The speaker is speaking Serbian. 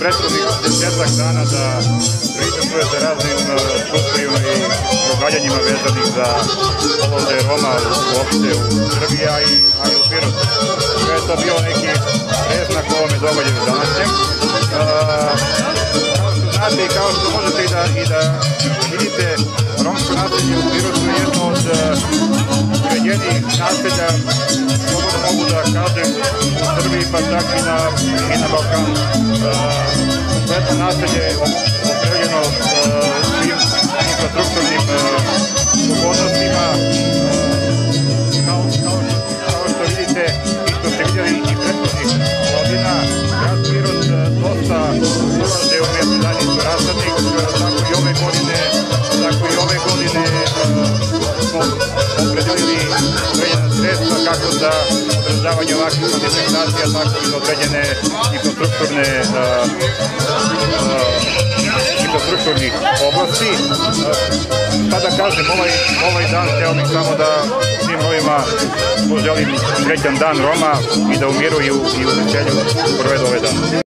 prethodnih 10-ak dana da prisustvujete raznim slučajima i događanjima vezanih za položaj Roma uopšte u Srbiji, a i u Pirotu. Sve je to bio neki preznak ovome događaju današnjem. Kao što znate i kao što možete i da vidite, romsko naselje u Pirotu je jedno od uređenijih naselja, slobodno mogu da kažem, u Srbiji, pa čak i na Balkanu. Kompletno naselje je opremljeno svim infrastrukturnim pogodnostima. Kao što vidite i što ste vidjeli i prethodnih godina, grad Pirot dosta ulaže u međuzajednicu Rasadnik, tako i ove godine smo opredelili određena sredstva kako za održavanje ovakvih manifestacija, tako i za određene infrastrukturnih oblasti. Šta da kažem, ovaj dan hteo bih samo da svim Romima poželim srećan dan Roma i da u miru i u veselju provedu ovaj dan.